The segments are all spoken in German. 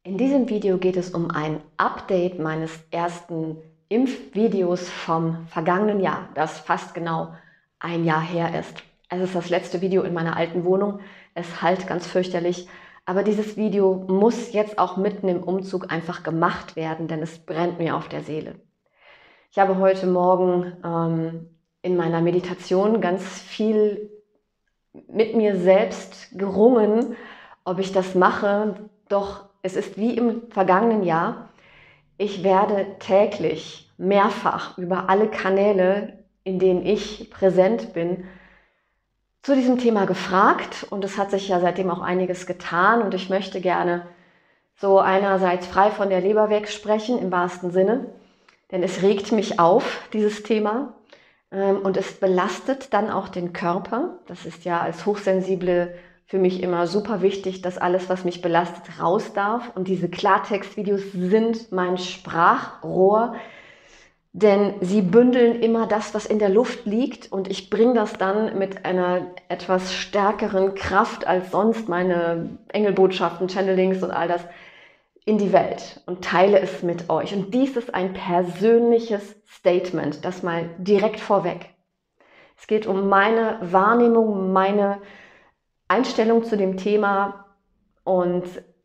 In diesem Video geht es um ein Update meines ersten Impfvideos vom vergangenen Jahr, das fast genau ein Jahr her ist. Es ist das letzte Video in meiner alten Wohnung. Es hallt ganz fürchterlich, aber dieses Video muss jetzt auch mitten im Umzug einfach gemacht werden, denn es brennt mir auf der Seele. Ich habe heute Morgen in meiner Meditation ganz viel mit mir selbst gerungen, ob ich das mache, doch es ist wie im vergangenen Jahr. Ich werde täglich mehrfach über alle Kanäle, in denen ich präsent bin, zu diesem Thema gefragt, und es hat sich ja seitdem auch einiges getan, und ich möchte gerne so einerseits frei von der Leber weg sprechen, im wahrsten Sinne, denn es regt mich auf, dieses Thema, und es belastet dann auch den Körper. Das ist ja als Hochsensible für mich immer super wichtig, dass alles, was mich belastet, raus darf. Und diese Klartextvideos sind mein Sprachrohr, denn sie bündeln immer das, was in der Luft liegt. Und ich bringe das dann mit einer etwas stärkeren Kraft als sonst, meine Engelbotschaften, Channelings und all das, in die Welt und teile es mit euch. Und dies ist ein persönliches Statement, das mal direkt vorweg. Es geht um meine Wahrnehmung, meine Einstellung zu dem Thema, und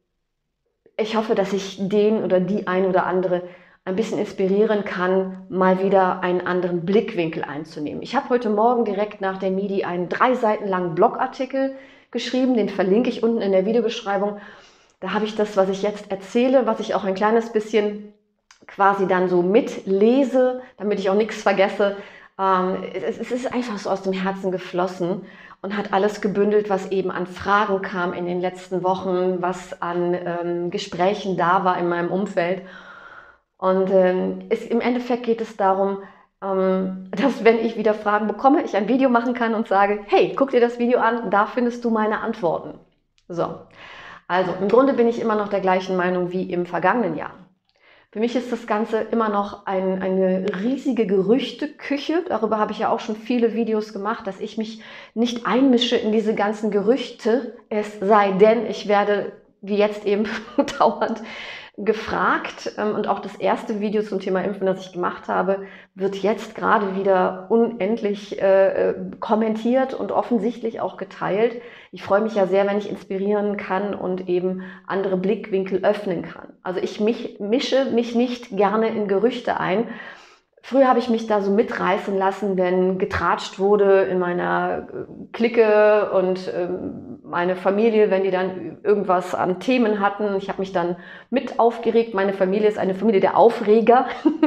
ich hoffe, dass ich den oder die ein oder andere ein bisschen inspirieren kann, mal wieder einen anderen Blickwinkel einzunehmen. Ich habe heute Morgen direkt nach der Midi einen 3 Seiten langen Blogartikel geschrieben, den verlinke ich unten in der Videobeschreibung. Da habe ich das, was ich jetzt erzähle, was ich auch ein kleines bisschen quasi dann so mitlese, damit ich auch nichts vergesse. Es ist einfach so aus dem Herzen geflossen und hat alles gebündelt, was eben an Fragen kam in den letzten Wochen, was an Gesprächen da war in meinem Umfeld. Und im Endeffekt geht es darum, dass, wenn ich wieder Fragen bekomme, ich ein Video machen kann und sage, hey, guck dir das Video an, da findest du meine Antworten. So. Also im Grunde bin ich immer noch der gleichen Meinung wie im vergangenen Jahr. Für mich ist das Ganze immer noch eine riesige Gerüchteküche. Darüber habe ich ja auch schon viele Videos gemacht, dass ich mich nicht einmische in diese ganzen Gerüchte. Es sei denn, ich werde, wie jetzt eben, dauernd gefragt. Und auch das erste Video zum Thema Impfen, das ich gemacht habe, wird jetzt gerade wieder unendlich kommentiert und offensichtlich auch geteilt. Ich freue mich ja sehr, wenn ich inspirieren kann und eben andere Blickwinkel öffnen kann. Also ich mische mich nicht gerne in Gerüchte ein. Früher habe ich mich da so mitreißen lassen, wenn getratscht wurde in meiner Clique und meine Familie, wenn die dann irgendwas an Themen hatten. Ich habe mich dann mit aufgeregt. Meine Familie ist eine Familie der Aufreger.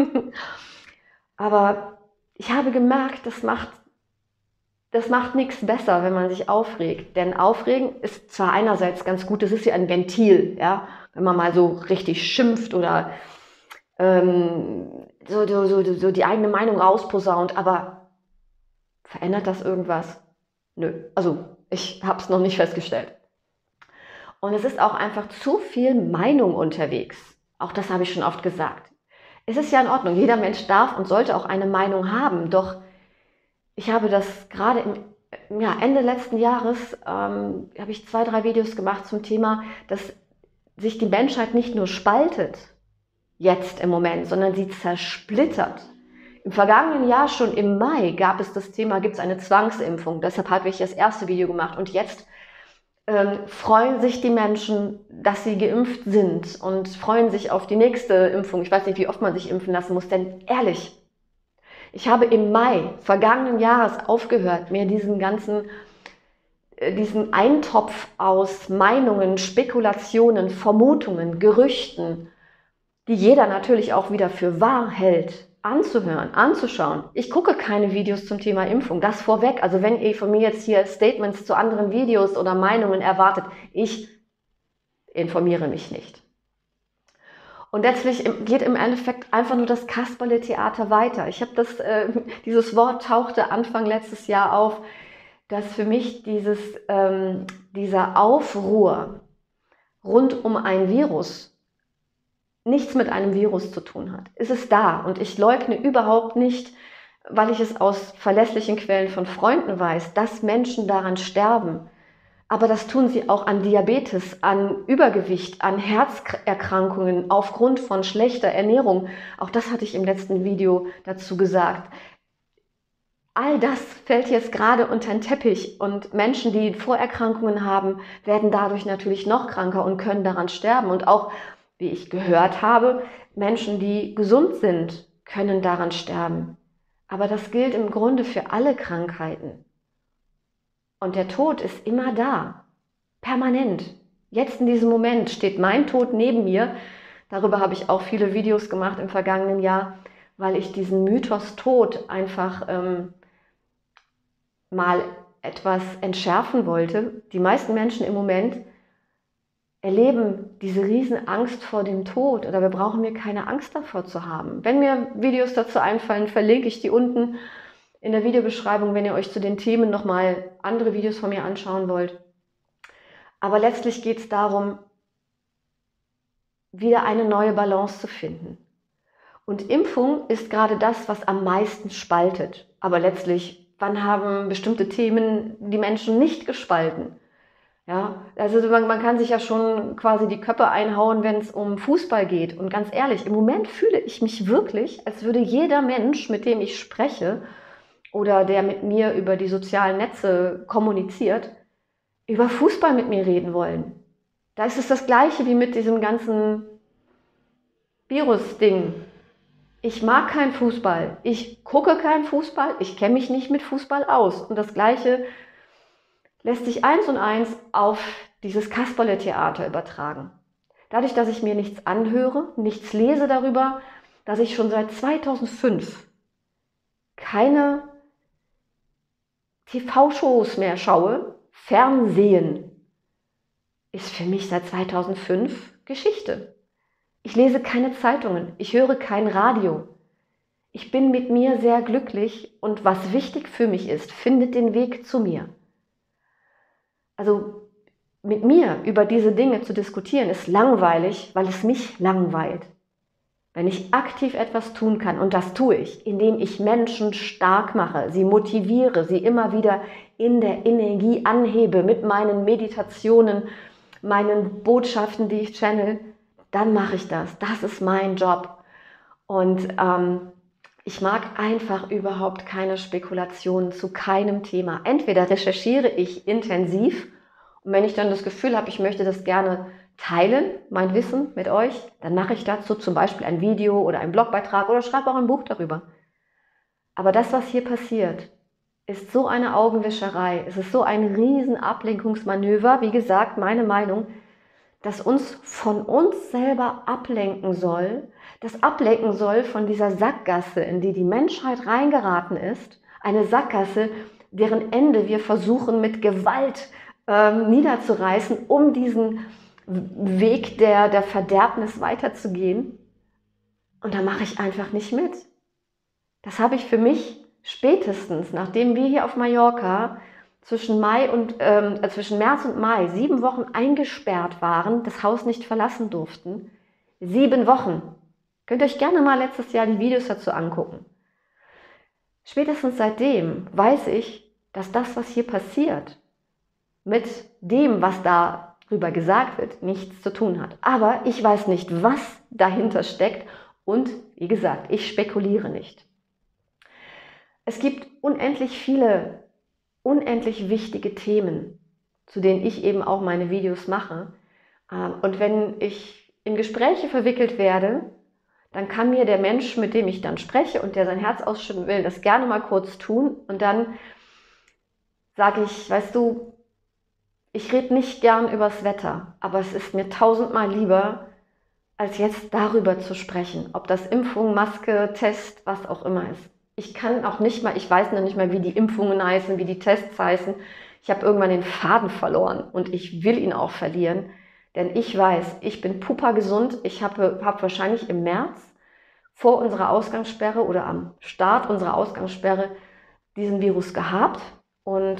Aber ich habe gemerkt, das macht nichts besser, wenn man sich aufregt. Denn Aufregen ist zwar einerseits ganz gut, das ist ja ein Ventil, ja, wenn man mal so richtig schimpft oder so die eigene Meinung rausposaunt, aber verändert das irgendwas? Nö, also ich habe es noch nicht festgestellt. Und es ist auch einfach zu viel Meinung unterwegs. Auch das habe ich schon oft gesagt. Es ist ja in Ordnung, jeder Mensch darf und sollte auch eine Meinung haben, doch ich habe das gerade Ende letzten Jahres, habe ich 2, 3 Videos gemacht zum Thema, dass sich die Menschheit nicht nur spaltet, jetzt im Moment, sondern sie zersplittert. Im vergangenen Jahr, schon im Mai, gab es das Thema, gibt es eine Zwangsimpfung. Deshalb habe ich das erste Video gemacht. Und jetzt freuen sich die Menschen, dass sie geimpft sind und freuen sich auf die nächste Impfung. Ich weiß nicht, wie oft man sich impfen lassen muss, denn ehrlich, ich habe im Mai vergangenen Jahres aufgehört, mir diesen Eintopf aus Meinungen, Spekulationen, Vermutungen, Gerüchten, die jeder natürlich auch wieder für wahr hält, anzuhören, anzuschauen. Ich gucke keine Videos zum Thema Impfung, das vorweg. Also wenn ihr von mir jetzt hier Statements zu anderen Videos oder Meinungen erwartet, ich informiere mich nicht. Und letztlich geht im Endeffekt einfach nur das Kasperle-Theater weiter. Ich habe dieses Wort tauchte Anfang letztes Jahr auf, dass für mich dieser Aufruhr rund um ein Virus nichts mit einem Virus zu tun hat. Es ist da, und ich leugne überhaupt nicht, weil ich es aus verlässlichen Quellen von Freunden weiß, dass Menschen daran sterben. Aber das tun sie auch an Diabetes, an Übergewicht, an Herzerkrankungen aufgrund von schlechter Ernährung. Auch das hatte ich im letzten Video dazu gesagt. All das fällt jetzt gerade unter den Teppich und Menschen, die Vorerkrankungen haben, werden dadurch natürlich noch kranker und können daran sterben. Und auch, wie ich gehört habe, Menschen, die gesund sind, können daran sterben. Aber das gilt im Grunde für alle Krankheiten. Und der Tod ist immer da, permanent. Jetzt in diesem Moment steht mein Tod neben mir. Darüber habe ich auch viele Videos gemacht im vergangenen Jahr, weil ich diesen Mythos Tod einfach mal etwas entschärfen wollte. Die meisten Menschen im Moment erleben diese riesen Angst vor dem Tod, oder wir brauchen mir keine Angst davor zu haben. Wenn mir Videos dazu einfallen, verlinke ich die unten in der Videobeschreibung, wenn ihr euch zu den Themen nochmal andere Videos von mir anschauen wollt. Aber letztlich geht es darum, wieder eine neue Balance zu finden. Und Impfung ist gerade das, was am meisten spaltet. Aber letztlich, wann haben bestimmte Themen die Menschen nicht gespalten? Ja, also man kann sich ja schon quasi die Köpfe einhauen, wenn es um Fußball geht. Und ganz ehrlich, im Moment fühle ich mich wirklich, als würde jeder Mensch, mit dem ich spreche oder der mit mir über die sozialen Netze kommuniziert, über Fußball mit mir reden wollen. Da ist es das Gleiche wie mit diesem ganzen Virus-Ding. Ich mag keinen Fußball, ich gucke keinen Fußball, ich kenne mich nicht mit Fußball aus. Und das Gleiche lässt sich 1:1 auf dieses Kasperle-Theater übertragen. Dadurch, dass ich mir nichts anhöre, nichts lese darüber, dass ich schon seit 2005 keine TV-Shows mehr schaue, Fernsehen ist für mich seit 2005 Geschichte. Ich lese keine Zeitungen, ich höre kein Radio. Ich bin mit mir sehr glücklich und was wichtig für mich ist, findet den Weg zu mir. Also mit mir über diese Dinge zu diskutieren, ist langweilig, weil es mich langweilt. Wenn ich aktiv etwas tun kann, und das tue ich, indem ich Menschen stark mache, sie motiviere, sie immer wieder in der Energie anhebe mit meinen Meditationen, meinen Botschaften, die ich channel, dann mache ich das. Das ist mein Job. Und ich mag einfach überhaupt keine Spekulationen zu keinem Thema. Entweder recherchiere ich intensiv und wenn ich dann das Gefühl habe, ich möchte das gerne teilen, mein Wissen mit euch, dann mache ich dazu zum Beispiel ein Video oder einen Blogbeitrag oder schreibe auch ein Buch darüber. Aber das, was hier passiert, ist so eine Augenwischerei. Es ist so ein riesen Ablenkungsmanöver, wie gesagt, meine Meinung, das uns von uns selber ablenken soll, das ablenken soll von dieser Sackgasse, in die die Menschheit reingeraten ist, eine Sackgasse, deren Ende wir versuchen mit Gewalt niederzureißen, um diesen Weg der Verderbnis weiterzugehen. Und da mache ich einfach nicht mit. Das habe ich für mich spätestens, nachdem wir hier auf Mallorca zwischen März und Mai 7 Wochen eingesperrt waren, das Haus nicht verlassen durften. 7 Wochen. Könnt ihr euch gerne mal letztes Jahr die Videos dazu angucken. Spätestens seitdem weiß ich, dass das, was hier passiert, mit dem, was darüber gesagt wird, nichts zu tun hat. Aber ich weiß nicht, was dahinter steckt und, wie gesagt, ich spekuliere nicht. Es gibt unendlich viele, unendlich wichtige Themen, zu denen ich eben auch meine Videos mache. Und wenn ich in Gespräche verwickelt werde, dann kann mir der Mensch, mit dem ich dann spreche und der sein Herz ausschütten will, das gerne mal kurz tun. Und dann sage ich, weißt du, ich rede nicht gern übers Wetter, aber es ist mir 1000-mal lieber, als jetzt darüber zu sprechen. Ob das Impfung, Maske, Test, was auch immer ist. Ich kann auch nicht mal, ich weiß noch nicht mal, wie die Impfungen heißen, wie die Tests heißen. Ich habe irgendwann den Faden verloren und ich will ihn auch verlieren. Denn ich weiß, ich bin pupa gesund. Ich habe wahrscheinlich im März vor unserer Ausgangssperre oder am Start unserer Ausgangssperre diesen Virus gehabt. Und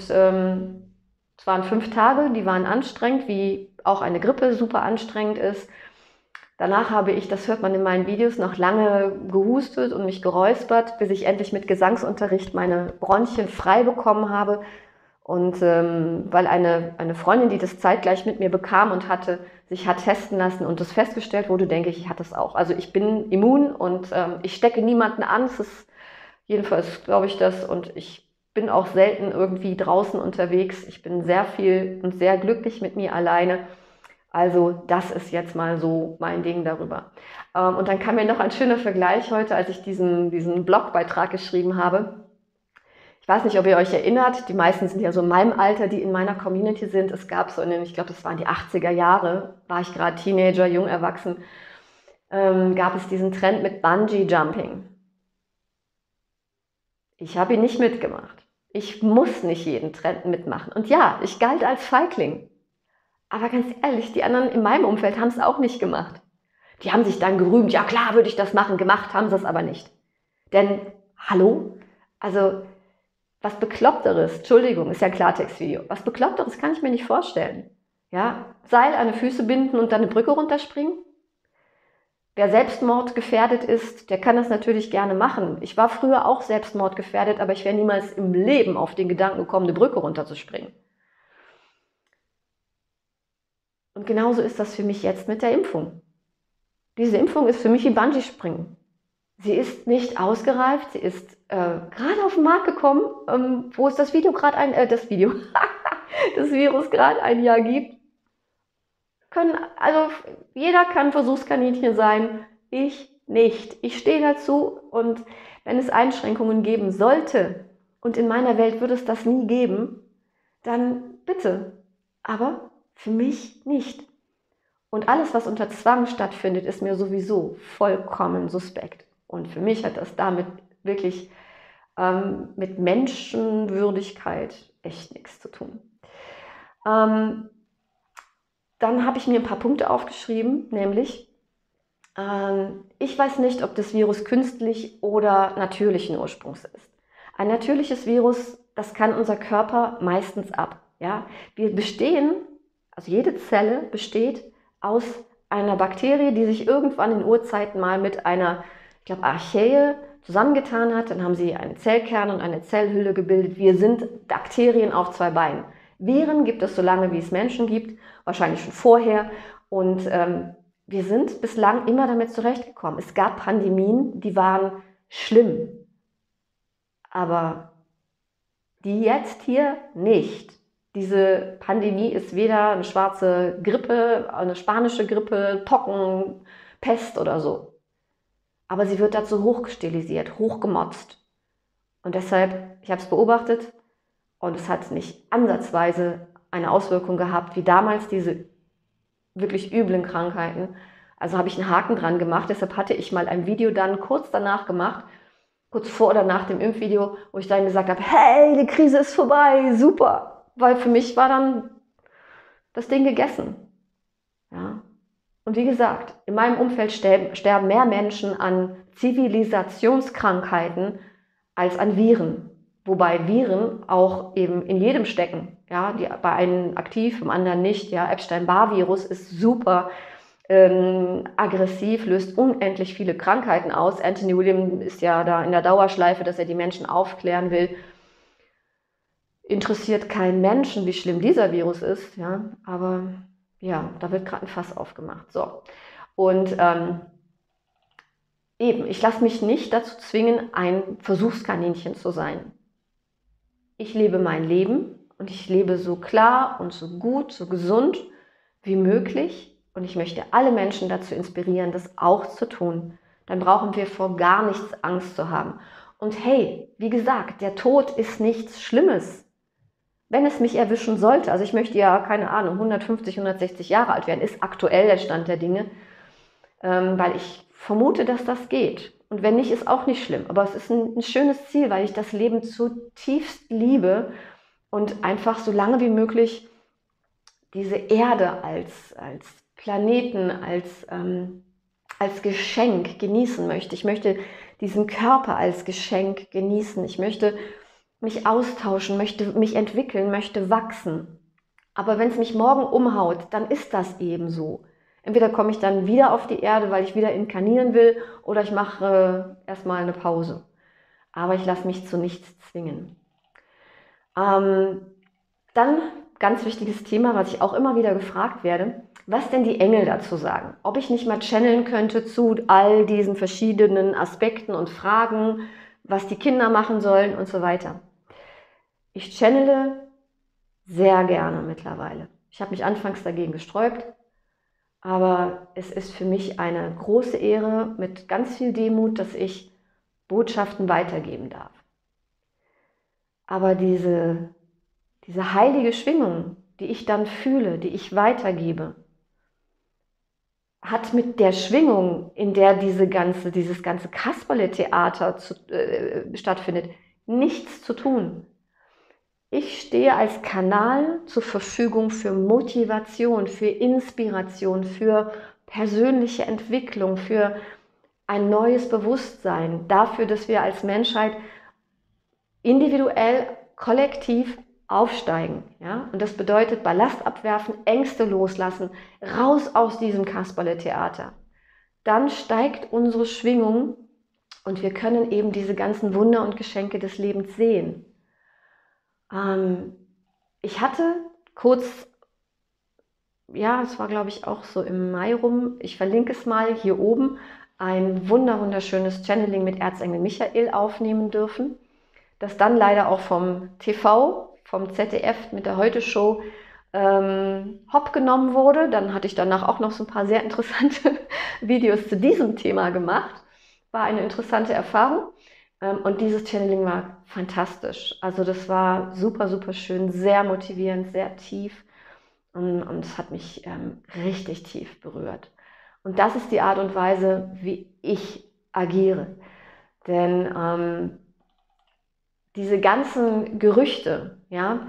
es waren 5 Tage, die waren anstrengend, wie auch eine Grippe super anstrengend ist. Danach habe ich, das hört man in meinen Videos, noch lange gehustet und mich geräuspert, bis ich endlich mit Gesangsunterricht meine Bronchien frei bekommen habe. Und weil eine Freundin, die das zeitgleich mit mir bekam und sich hat testen lassen und das festgestellt wurde, denke ich, ich hatte es auch. Also ich bin immun und ich stecke niemanden an. Es ist jedenfalls, glaube ich, das. Und ich bin auch selten irgendwie draußen unterwegs. Ich bin sehr viel und sehr glücklich mit mir alleine. Also das ist jetzt mal so mein Ding darüber. Und dann kam mir noch ein schöner Vergleich heute, als ich diesen Blogbeitrag geschrieben habe. Ich weiß nicht, ob ihr euch erinnert, die meisten sind ja so in meinem Alter, die in meiner Community sind. Es gab so ich glaube, das waren die 80er Jahre, war ich gerade Teenager, jung erwachsen, gab es diesen Trend mit Bungee Jumping. Ich habe ihn nicht mitgemacht. Ich muss nicht jeden Trend mitmachen. Und ja, ich galt als Feigling. Aber ganz ehrlich, die anderen in meinem Umfeld haben es auch nicht gemacht. Die haben sich dann gerühmt, ja klar würde ich das machen, gemacht haben sie es aber nicht. Denn, hallo? Also, was Bekloppteres, Entschuldigung, ist ja ein Klartextvideo, was Bekloppteres kann ich mir nicht vorstellen. Ja? Seil an die Füße binden und dann eine Brücke runterspringen? Wer selbstmordgefährdet ist, der kann das natürlich gerne machen. Ich war früher auch selbstmordgefährdet, aber ich wäre niemals im Leben auf den Gedanken gekommen, eine Brücke runterzuspringen. Und genauso ist das für mich jetzt mit der Impfung. Diese Impfung ist für mich wie Bungee-Springen. Sie ist nicht ausgereift, sie ist gerade auf den Markt gekommen, wo es das Virus gerade ein Jahr gibt. Also jeder kann Versuchskaninchen sein, ich nicht. Ich stehe dazu und wenn es Einschränkungen geben sollte, und in meiner Welt würde es das nie geben, dann bitte, aber für mich nicht. Und alles, was unter Zwang stattfindet, ist mir sowieso vollkommen suspekt. Und für mich hat das damit wirklich mit Menschenwürdigkeit echt nichts zu tun. Dann habe ich mir ein paar Punkte aufgeschrieben, nämlich, ich weiß nicht, ob das Virus künstlich oder natürlichen Ursprungs ist. Ein natürliches Virus, das kann unser Körper meistens ab. Ja? Wir bestehen, also jede Zelle besteht aus einer Bakterie, die sich irgendwann in Urzeiten mal mit einer, ich glaube, Archaee zusammengetan hat. Dann haben sie einen Zellkern und eine Zellhülle gebildet. Wir sind Bakterien auf zwei Beinen. Viren gibt es so lange, wie es Menschen gibt, wahrscheinlich schon vorher. Und wir sind bislang immer damit zurechtgekommen. Es gab Pandemien, die waren schlimm. Aber die jetzt hier nicht. Diese Pandemie ist weder eine schwarze Grippe, eine spanische Grippe, Pocken, Pest oder so. Aber sie wird dazu hochstilisiert, hochgemotzt. Und deshalb, ich habe es beobachtet und es hat nicht ansatzweise eine Auswirkung gehabt, wie damals diese wirklich üblen Krankheiten. Also habe ich einen Haken dran gemacht, deshalb hatte ich mal ein Video dann kurz danach gemacht, kurz vor oder nach dem Impfvideo, wo ich dann gesagt habe, hey, die Krise ist vorbei, super. Weil für mich war dann das Ding gegessen. Ja. Und wie gesagt, in meinem Umfeld sterben mehr Menschen an Zivilisationskrankheiten als an Viren. Wobei Viren auch eben in jedem stecken. Ja, die bei einem aktiv, beim anderen nicht. Ja, Epstein-Barr-Virus ist super aggressiv, löst unendlich viele Krankheiten aus. Anthony William ist ja da in der Dauerschleife, dass er die Menschen aufklären will. Interessiert keinen Menschen, wie schlimm dieser Virus ist. Ja, aber ja, da wird gerade ein Fass aufgemacht. So. Und eben, ich lasse mich nicht dazu zwingen, ein Versuchskaninchen zu sein. Ich lebe mein Leben und ich lebe so klar und so gut, so gesund wie möglich. Und ich möchte alle Menschen dazu inspirieren, das auch zu tun. Dann brauchen wir vor gar nichts Angst zu haben. Und hey, wie gesagt, der Tod ist nichts Schlimmes. Wenn es mich erwischen sollte, also ich möchte ja, keine Ahnung, 150, 160 Jahre alt werden, ist aktuell der Stand der Dinge, weil ich vermute, dass das geht. Und wenn nicht, ist auch nicht schlimm. Aber es ist ein schönes Ziel, weil ich das Leben zutiefst liebe und einfach so lange wie möglich diese Erde als Planeten, als Geschenk genießen möchte. Ich möchte diesen Körper als Geschenk genießen. Ich möchte mich austauschen, möchte mich entwickeln, möchte wachsen. Aber wenn es mich morgen umhaut, dann ist das eben so. Entweder komme ich dann wieder auf die Erde, weil ich wieder inkarnieren will, oder ich mache erstmal eine Pause. Aber ich lasse mich zu nichts zwingen. Dann ganz wichtiges Thema, was ich auch immer wieder gefragt werde, was denn die Engel dazu sagen. Ob ich nicht mal channeln könnte zu all diesen verschiedenen Aspekten und Fragen, was die Kinder machen sollen und so weiter. Ich channele sehr gerne mittlerweile. Ich habe mich anfangs dagegen gesträubt, aber es ist für mich eine große Ehre mit ganz viel Demut, dass ich Botschaften weitergeben darf. Aber diese heilige Schwingung, die ich dann fühle, die ich weitergebe, hat mit der Schwingung, in der dieses ganze Kasperle-Theater stattfindet, nichts zu tun. Ich stehe als Kanal zur Verfügung für Motivation, für Inspiration, für persönliche Entwicklung, für ein neues Bewusstsein, dafür, dass wir als Menschheit individuell, kollektiv aufsteigen. Ja? Und das bedeutet Ballast abwerfen, Ängste loslassen, raus aus diesem Kasperle-Theater. Dann steigt unsere Schwingung und wir können eben diese ganzen Wunder und Geschenke des Lebens sehen. Ich hatte kurz, ja, es war glaube ich auch so im Mai rum, ich verlinke es mal hier oben, ein wunderschönes Channeling mit Erzengel Michael aufnehmen dürfen, das dann leider auch vom TV, vom ZDF mit der Heute-Show hopp genommen wurde. Dann hatte ich danach auch noch so ein paar sehr interessante Videos zu diesem Thema gemacht. War eine interessante Erfahrung. Und dieses Channeling war fantastisch. Also das war super schön, sehr motivierend, sehr tief und es hat mich richtig tief berührt. Und das ist die Art und Weise, wie ich agiere. Denn diese ganzen Gerüchte, ja,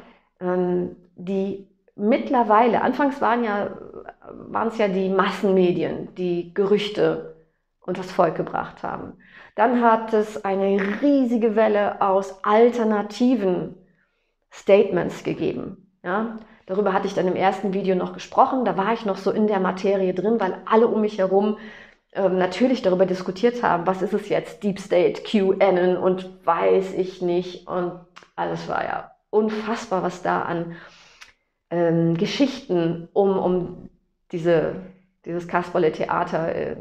die mittlerweile, anfangs waren es ja die Massenmedien, die Gerüchte und das Volk gebracht haben. Dann hat es eine riesige Welle aus alternativen Statements gegeben. Ja? Darüber hatte ich dann im ersten Video noch gesprochen. Da war ich noch so in der Materie drin, weil alle um mich herum natürlich darüber diskutiert haben, was ist es jetzt, Deep State, QAnon und weiß ich nicht. Und alles war ja unfassbar, was da an Geschichten um dieses Kasperle-Theater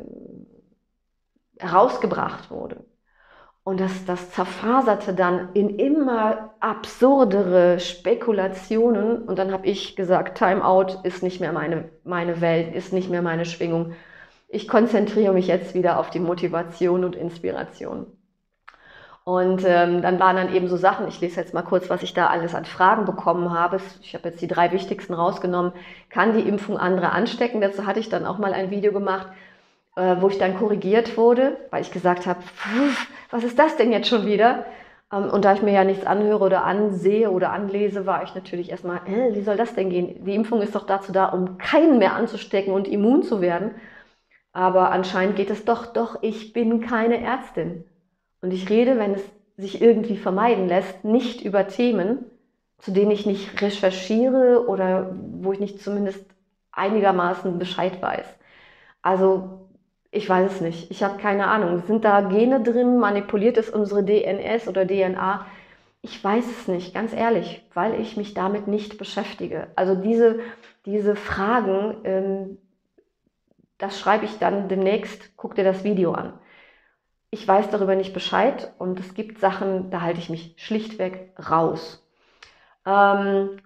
herausgebracht wurde. Und das zerfaserte dann in immer absurdere Spekulationen. Und dann habe ich gesagt, Time out ist nicht mehr meine Welt, ist nicht mehr meine Schwingung. Ich konzentriere mich jetzt wieder auf die Motivation und Inspiration. Und dann waren dann eben so Sachen, ich lese jetzt mal kurz, was ich da alles an Fragen bekommen habe. Ich habe jetzt die 3 wichtigsten rausgenommen. Kann die Impfung andere anstecken? Dazu hatte ich dann auch mal ein Video gemacht, wo ich dann korrigiert wurde, weil ich gesagt habe, was ist das denn jetzt schon wieder? Und da ich mir ja nichts anhöre oder ansehe oder anlese, war ich natürlich erstmal, wie soll das denn gehen? Die Impfung ist doch dazu da, um keinen mehr anzustecken und immun zu werden. Aber anscheinend geht es doch, ich bin keine Ärztin. Und ich rede, wenn es sich irgendwie vermeiden lässt, nicht über Themen, zu denen ich nicht recherchiere oder wo ich nicht zumindest einigermaßen Bescheid weiß. Also ich weiß es nicht, ich habe keine Ahnung. Sind da Gene drin, manipuliert es unsere DNS oder DNA? Ich weiß es nicht, ganz ehrlich, weil ich mich damit nicht beschäftige. Also diese Fragen, das schreibe ich dann demnächst, guck dir das Video an. Ich weiß darüber nicht Bescheid und es gibt Sachen, da halte ich mich schlichtweg raus. Dann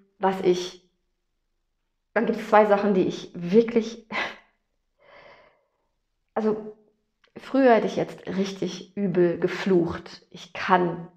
gibt es 2 Sachen, die ich wirklich... Also früher hätte ich jetzt richtig übel geflucht. Ich kann,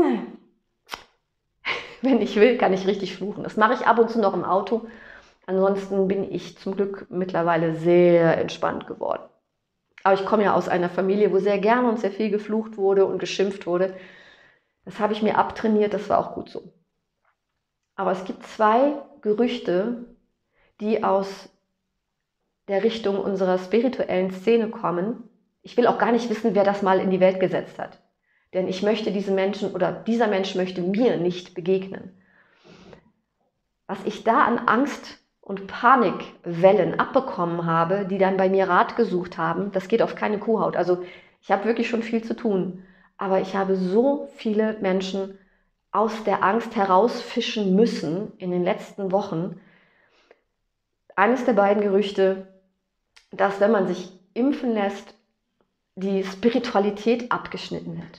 wenn ich will, kann ich richtig fluchen. Das mache ich ab und zu noch im Auto. Ansonsten bin ich zum Glück mittlerweile sehr entspannt geworden. Aber ich komme ja aus einer Familie, wo sehr gerne und sehr viel geflucht wurde und geschimpft wurde. Das habe ich mir abtrainiert, das war auch gut so. Aber es gibt 2 Gerüchte, die aus der Richtung unserer spirituellen Szene kommen. Ich will auch gar nicht wissen, wer das mal in die Welt gesetzt hat. Denn ich möchte diesen Menschen oder dieser Mensch möchte mir nicht begegnen. Was ich da an Angst und Panikwellen abbekommen habe, die dann bei mir Rat gesucht haben, das geht auf keine Kuhhaut. Also ich habe wirklich schon viel zu tun. Aber ich habe so viele Menschen aus der Angst herausfischen müssen in den letzten Wochen. Eines der beiden Gerüchte, dass wenn man sich impfen lässt, die Spiritualität abgeschnitten wird.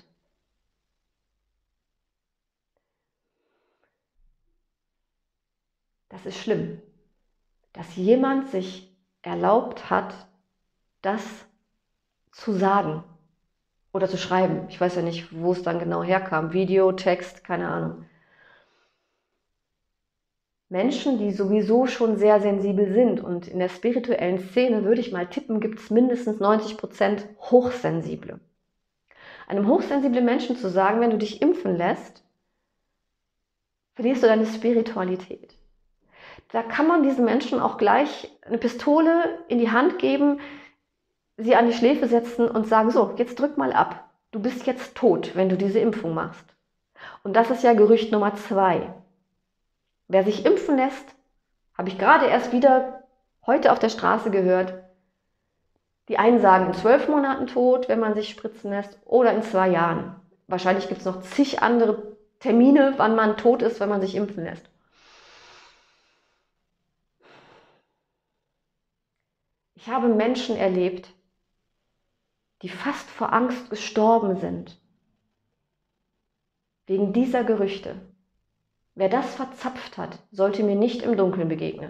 Das ist schlimm, dass jemand sich erlaubt hat, das zu sagen oder zu schreiben. Ich weiß ja nicht, wo es dann genau herkam. Video, Text, keine Ahnung. Menschen, die sowieso schon sehr sensibel sind, und in der spirituellen Szene würde ich mal tippen, gibt es mindestens 90% Hochsensible. Einem hochsensiblen Menschen zu sagen, wenn du dich impfen lässt, verlierst du deine Spiritualität. Da kann man diesen Menschen auch gleich eine Pistole in die Hand geben, sie an die Schläfe setzen und sagen, so, jetzt drück mal ab. Du bist jetzt tot, wenn du diese Impfung machst. Und das ist ja Gerücht Nummer 2. Wer sich impfen lässt, habe ich gerade erst wieder heute auf der Straße gehört. Die einen sagen in 12 Monaten tot, wenn man sich spritzen lässt, oder in 2 Jahren. Wahrscheinlich gibt es noch zig andere Termine, wann man tot ist, wenn man sich impfen lässt. Ich habe Menschen erlebt, die fast vor Angst gestorben sind, wegen dieser Gerüchte. Wer das verzapft hat, sollte mir nicht im Dunkeln begegnen.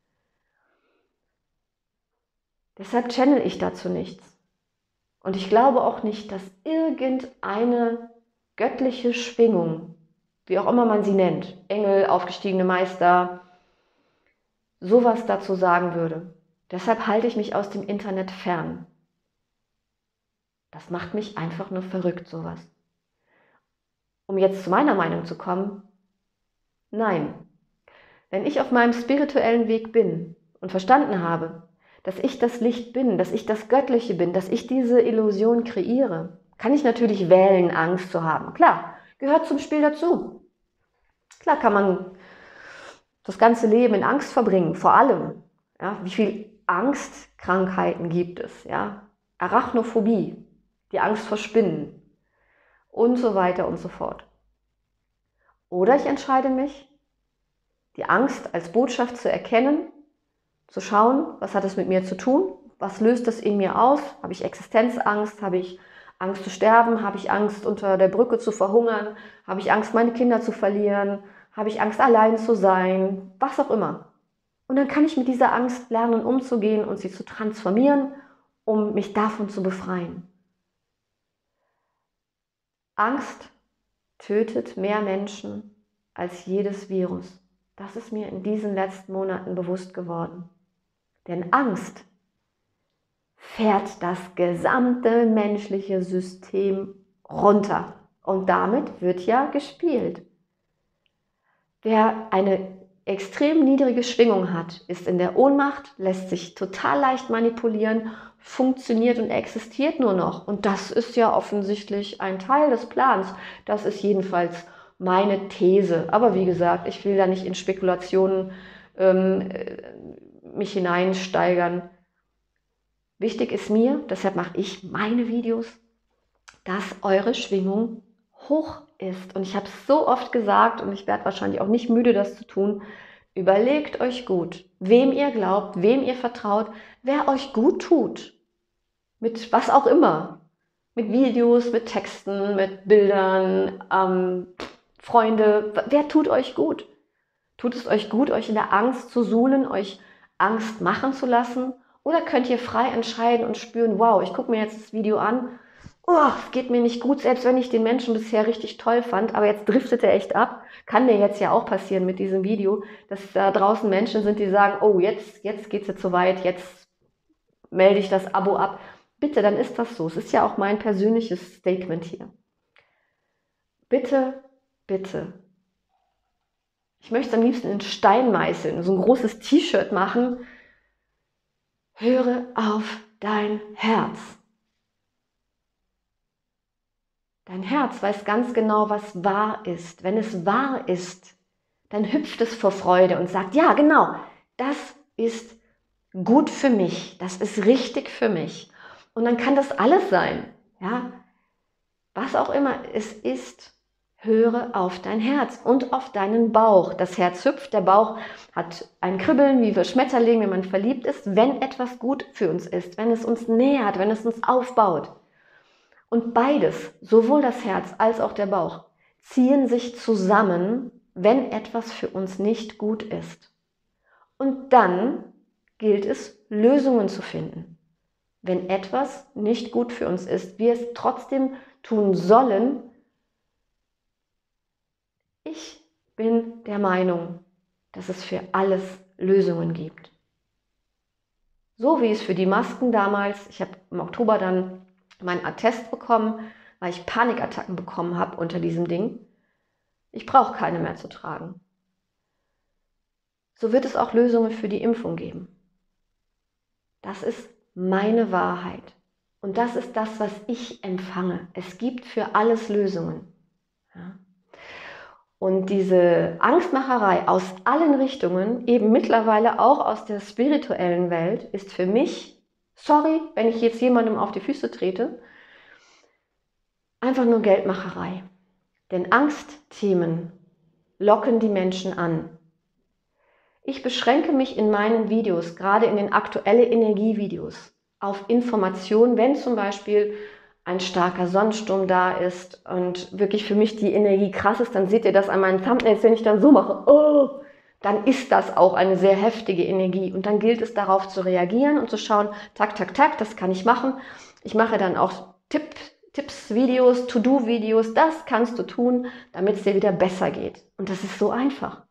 Deshalb channel ich dazu nichts. Und ich glaube auch nicht, dass irgendeine göttliche Schwingung, wie auch immer man sie nennt, Engel, aufgestiegene Meister, sowas dazu sagen würde. Deshalb halte ich mich aus dem Internet fern. Das macht mich einfach nur verrückt, sowas. Um jetzt zu meiner Meinung zu kommen, nein. Wenn ich auf meinem spirituellen Weg bin und verstanden habe, dass ich das Licht bin, dass ich das Göttliche bin, dass ich diese Illusion kreiere, kann ich natürlich wählen, Angst zu haben. Klar, gehört zum Spiel dazu. Klar kann man das ganze Leben in Angst verbringen, vor allem. Ja, wie viele Angstkrankheiten gibt es? Ja? Arachnophobie, die Angst vor Spinnen und so weiter und so fort. Oder ich entscheide mich, die Angst als Botschaft zu erkennen, zu schauen, was hat es mit mir zu tun, was löst es in mir aus, habe ich Existenzangst, habe ich Angst zu sterben, habe ich Angst unter der Brücke zu verhungern, habe ich Angst meine Kinder zu verlieren, habe ich Angst allein zu sein, was auch immer. Und dann kann ich mit dieser Angst lernen umzugehen und sie zu transformieren, um mich davon zu befreien. Angst tötet mehr Menschen als jedes Virus. Das ist mir in diesen letzten Monaten bewusst geworden. Denn Angst fährt das gesamte menschliche System runter. Und damit wird ja gespielt. Wer eine extrem niedrige Schwingung hat, ist in der Ohnmacht, lässt sich total leicht manipulieren, funktioniert und existiert nur noch. Und das ist ja offensichtlich ein Teil des Plans. Das ist jedenfalls meine These. Aber wie gesagt, ich will da nicht in Spekulationen mich hineinsteigern. Wichtig ist mir, deshalb mache ich meine Videos, dass eure Schwingung hoch ist. Und ich habe es so oft gesagt und ich werde wahrscheinlich auch nicht müde, das zu tun. Überlegt euch gut, wem ihr glaubt, wem ihr vertraut, wer euch gut tut. Mit was auch immer. Mit Videos, mit Texten, mit Bildern, Freunde. Wer tut euch gut? Tut es euch gut, euch in der Angst zu suhlen, euch Angst machen zu lassen? Oder könnt ihr frei entscheiden und spüren, wow, ich gucke mir jetzt das Video an, es geht mir nicht gut, selbst wenn ich den Menschen bisher richtig toll fand, aber jetzt driftet er echt ab. Kann mir jetzt ja auch passieren mit diesem Video, dass da draußen Menschen sind, die sagen, oh, jetzt geht es jetzt so weit, jetzt melde ich das Abo ab. Bitte, dann ist das so. Es ist ja auch mein persönliches Statement hier. Bitte, bitte. Ich möchte es am liebsten in Stein meißeln, so ein großes T-Shirt machen. Höre auf dein Herz. Dein Herz weiß ganz genau, was wahr ist. Wenn es wahr ist, dann hüpft es vor Freude und sagt, ja genau, das ist gut für mich, das ist richtig für mich. Und dann kann das alles sein, ja, was auch immer es ist. Höre auf dein Herz und auf deinen Bauch. Das Herz hüpft, der Bauch hat ein Kribbeln wie bei Schmetterling, wenn man verliebt ist, wenn etwas gut für uns ist, wenn es uns nähert, wenn es uns aufbaut. Und beides, sowohl das Herz als auch der Bauch, ziehen sich zusammen, wenn etwas für uns nicht gut ist. Und dann gilt es, Lösungen zu finden. Wenn etwas nicht gut für uns ist, wir es trotzdem tun sollen. Ich bin der Meinung, dass es für alles Lösungen gibt. So wie es für die Masken damals, ich habe im Oktober dann meinen Attest bekommen, weil ich Panikattacken bekommen habe unter diesem Ding. Ich brauche keine mehr zu tragen. So wird es auch Lösungen für die Impfung geben. Das ist meine Wahrheit. Und das ist das, was ich empfange. Es gibt für alles Lösungen. Ja. Und diese Angstmacherei aus allen Richtungen, eben mittlerweile auch aus der spirituellen Welt, ist für mich, sorry, wenn ich jetzt jemandem auf die Füße trete, einfach nur Geldmacherei. Denn Angstthemen locken die Menschen an. Ich beschränke mich in meinen Videos, gerade in den aktuellen Energievideos, auf Informationen, wenn zum Beispiel ein starker Sonnensturm da ist und wirklich für mich die Energie krass ist, dann seht ihr das an meinen Thumbnails, wenn ich dann so mache, oh, dann ist das auch eine sehr heftige Energie. Und dann gilt es darauf zu reagieren und zu schauen, tak, tak, tak, das kann ich machen. Ich mache dann auch Tipps-Videos, To-Do-Videos, das kannst du tun, damit es dir wieder besser geht. Und das ist so einfach.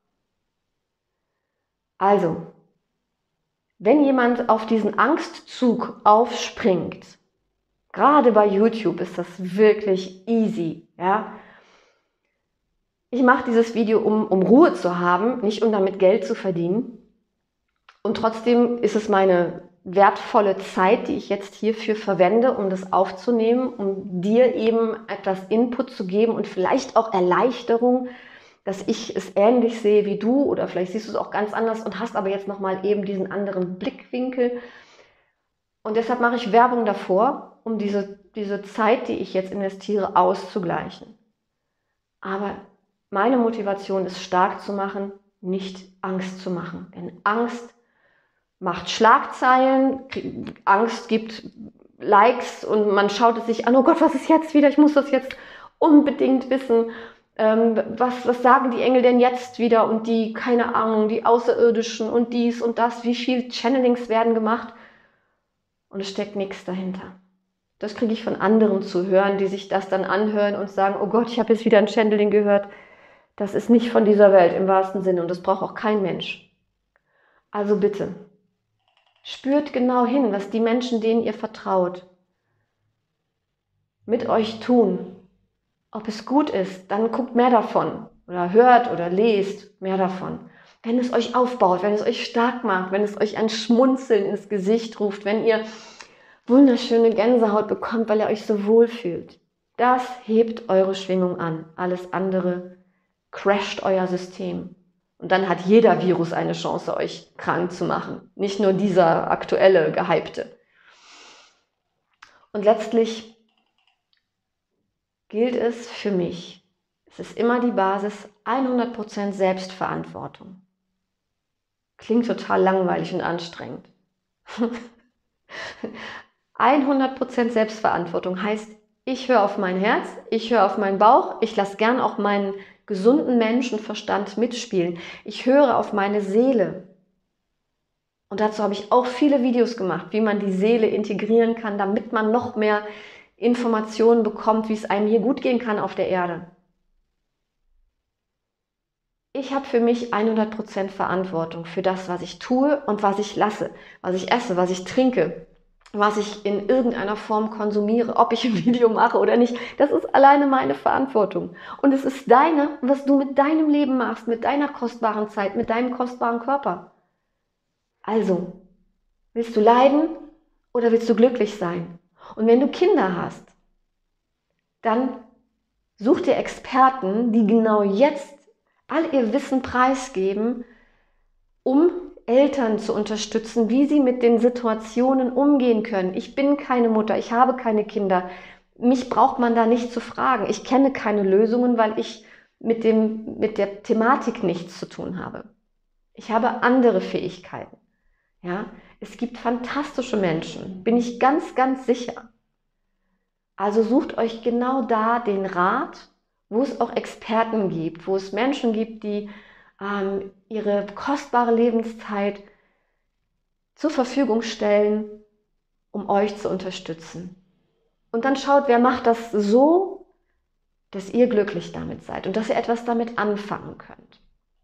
Also, wenn jemand auf diesen Angstzug aufspringt, gerade bei YouTube ist das wirklich easy. Ja? Ich mache dieses Video, um Ruhe zu haben, nicht um damit Geld zu verdienen. Und trotzdem ist es meine wertvolle Zeit, die ich jetzt hierfür verwende, um das aufzunehmen, um dir eben etwas Input zu geben und vielleicht auch Erleichterung, dass ich es ähnlich sehe wie du oder vielleicht siehst du es auch ganz anders und hast aber jetzt nochmal eben diesen anderen Blickwinkel. Und deshalb mache ich Werbung davor, um diese Zeit, die ich jetzt investiere, auszugleichen. Aber meine Motivation ist stark zu machen, nicht Angst zu machen. Denn Angst macht Schlagzeilen, Angst gibt Likes und man schaut es sich an, oh Gott, was ist jetzt wieder? Ich muss das jetzt unbedingt wissen. Was sagen die Engel denn jetzt wieder? Und die, keine Ahnung, die Außerirdischen und dies und das, wie viel Channelings werden gemacht? Und es steckt nichts dahinter. Das kriege ich von anderen zu hören, die sich das dann anhören und sagen, oh Gott, ich habe jetzt wieder ein Channeling gehört. Das ist nicht von dieser Welt im wahrsten Sinne und das braucht auch kein Mensch. Also bitte, spürt genau hin, was die Menschen, denen ihr vertraut, mit euch tun. Ob es gut ist, dann guckt mehr davon oder hört oder lest mehr davon. Wenn es euch aufbaut, wenn es euch stark macht, wenn es euch ein Schmunzeln ins Gesicht ruft, wenn ihr wunderschöne Gänsehaut bekommt, weil ihr euch so wohl fühlt. Das hebt eure Schwingung an. Alles andere crasht euer System. Und dann hat jeder Virus eine Chance, euch krank zu machen. Nicht nur dieser aktuelle, gehypte. Und letztlich gilt es für mich, es ist immer die Basis, 100% Selbstverantwortung. Klingt total langweilig und anstrengend. 100% Selbstverantwortung heißt, ich höre auf mein Herz, ich höre auf meinen Bauch, ich lasse gern auch meinen gesunden Menschenverstand mitspielen. Ich höre auf meine Seele. Und dazu habe ich auch viele Videos gemacht, wie man die Seele integrieren kann, damit man noch mehr Informationen bekommt, wie es einem hier gut gehen kann auf der Erde. Ich habe für mich 100% Verantwortung für das, was ich tue und was ich lasse, was ich esse, was ich trinke, was ich in irgendeiner Form konsumiere, ob ich ein Video mache oder nicht. Das ist alleine meine Verantwortung. Und es ist deine, was du mit deinem Leben machst, mit deiner kostbaren Zeit, mit deinem kostbaren Körper. Also, willst du leiden oder willst du glücklich sein? Und wenn du Kinder hast, dann such dir Experten, die genau jetzt all ihr Wissen preisgeben, um Eltern zu unterstützen, wie sie mit den Situationen umgehen können. Ich bin keine Mutter, ich habe keine Kinder. mich braucht man da nicht zu fragen. Ich kenne keine Lösungen, weil ich mit der Thematik nichts zu tun habe. Ich habe andere Fähigkeiten. Ja? Es gibt fantastische Menschen, bin ich ganz, ganz sicher. Also sucht euch genau da den Rat, wo es auch Experten gibt, wo es Menschen gibt, die ihre kostbare Lebenszeit zur Verfügung stellen, um euch zu unterstützen. Und dann schaut, wer macht das so, dass ihr glücklich damit seid und dass ihr etwas damit anfangen könnt.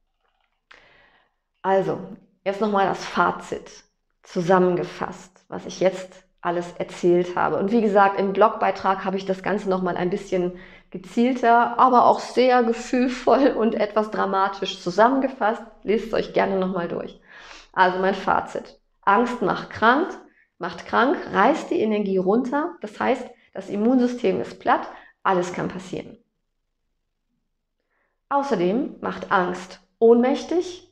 Also, jetzt nochmal das Fazit zusammengefasst, was ich jetzt alles erzählt habe. Und wie gesagt, im Blogbeitrag habe ich das Ganze nochmal ein bisschen gezielter, aber auch sehr gefühlvoll und etwas dramatisch zusammengefasst. Lest es euch gerne nochmal durch. Also mein Fazit. Angst macht krank, reißt die Energie runter. Das heißt, das Immunsystem ist platt, alles kann passieren. Außerdem macht Angst ohnmächtig,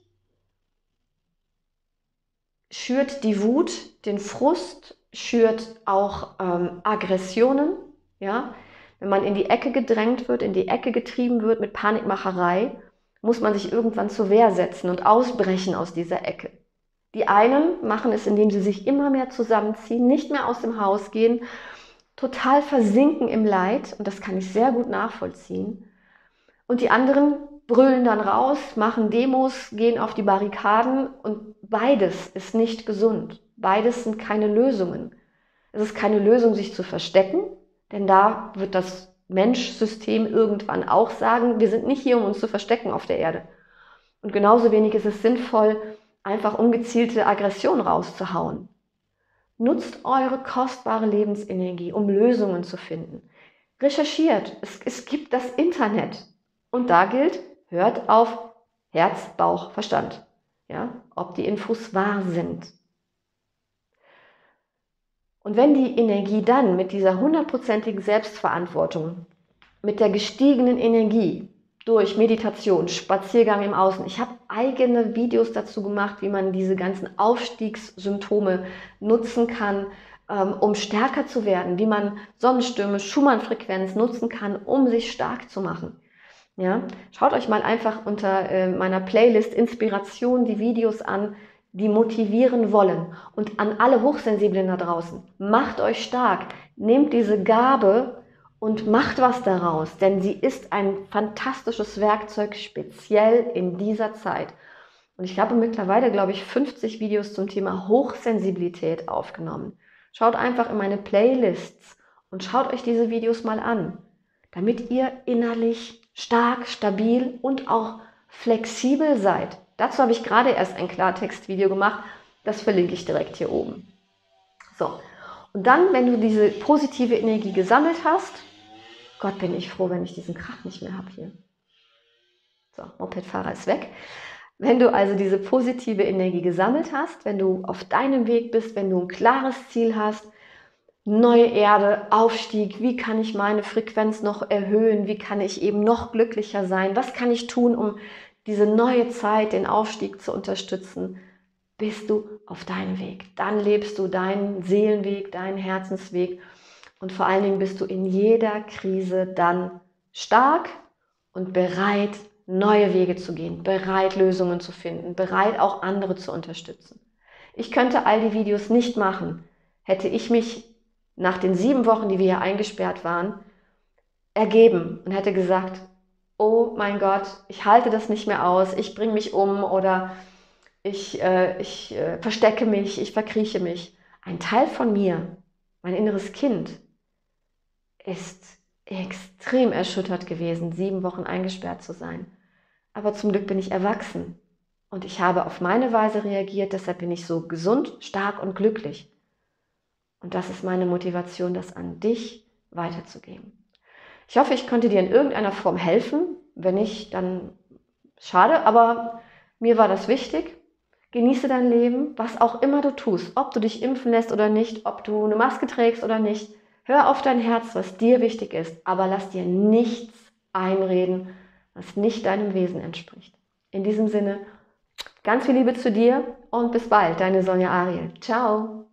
schürt die Wut, den Frust, schürt auch Aggressionen. Ja? Wenn man in die Ecke gedrängt wird, in die Ecke getrieben wird mit Panikmacherei, muss man sich irgendwann zur Wehr setzen und ausbrechen aus dieser Ecke. Die einen machen es, indem sie sich immer mehr zusammenziehen, nicht mehr aus dem Haus gehen, total versinken im Leid, und das kann ich sehr gut nachvollziehen. Und die anderen brüllen dann raus, machen Demos, gehen auf die Barrikaden, und beides ist nicht gesund. Beides sind keine Lösungen. Es ist keine Lösung, sich zu verstecken, denn da wird das Menschsystem irgendwann auch sagen, wir sind nicht hier, um uns zu verstecken auf der Erde. Und genauso wenig ist es sinnvoll, einfach ungezielte Aggression rauszuhauen. Nutzt eure kostbare Lebensenergie, um Lösungen zu finden. Recherchiert, es gibt das Internet. Und da gilt, hört auf Herz, Bauch, Verstand. Ja, ob die Infos wahr sind. Und wenn die Energie dann mit dieser 100%igen Selbstverantwortung, mit der gestiegenen Energie durch Meditation, Spaziergang im Außen, ich habe eigene Videos dazu gemacht, wie man diese ganzen Aufstiegssymptome nutzen kann, um stärker zu werden, wie man Sonnenstürme, Schumann-Frequenz nutzen kann, um sich stark zu machen. Ja? Schaut euch mal einfach unter meiner Playlist Inspiration die Videos an, die motivieren wollen. Und an alle Hochsensiblen da draußen, macht euch stark, nehmt diese Gabe und macht was daraus, denn sie ist ein fantastisches Werkzeug, speziell in dieser Zeit. Und ich habe mittlerweile, glaube ich, 50 Videos zum Thema Hochsensibilität aufgenommen. Schaut einfach in meine Playlists und schaut euch diese Videos mal an, damit ihr innerlich stark, stabil und auch flexibel seid. Dazu habe ich gerade erst ein Klartextvideo gemacht, das verlinke ich direkt hier oben. So, und dann, wenn du diese positive Energie gesammelt hast, Gott, bin ich froh, wenn ich diesen Krach nicht mehr habe hier. So, Mopedfahrer ist weg. Wenn du also diese positive Energie gesammelt hast, wenn du auf deinem Weg bist, wenn du ein klares Ziel hast, neue Erde, Aufstieg, wie kann ich meine Frequenz noch erhöhen, wie kann ich eben noch glücklicher sein, was kann ich tun, um diese neue Zeit, den Aufstieg zu unterstützen, bist du auf deinem Weg. Dann lebst du deinen Seelenweg, deinen Herzensweg. Und vor allen Dingen bist du in jeder Krise dann stark und bereit, neue Wege zu gehen, bereit, Lösungen zu finden, bereit, auch andere zu unterstützen. Ich könnte all die Videos nicht machen, hätte ich mich nach den 7 Wochen, die wir hier eingesperrt waren, ergeben und hätte gesagt, oh mein Gott, ich halte das nicht mehr aus, ich bringe mich um oder ich verstecke mich, ich verkrieche mich. Ein Teil von mir, mein inneres Kind, ist extrem erschüttert gewesen, 7 Wochen eingesperrt zu sein. Aber zum Glück bin ich erwachsen und ich habe auf meine Weise reagiert, deshalb bin ich so gesund, stark und glücklich. Und das ist meine Motivation, das an dich weiterzugeben. Ich hoffe, ich konnte dir in irgendeiner Form helfen. Wenn nicht, dann schade, aber mir war das wichtig. Genieße dein Leben, was auch immer du tust, ob du dich impfen lässt oder nicht, ob du eine Maske trägst oder nicht. Hör auf dein Herz, was dir wichtig ist, aber lass dir nichts einreden, was nicht deinem Wesen entspricht. In diesem Sinne, ganz viel Liebe zu dir und bis bald, deine Sonja Ariel. Ciao!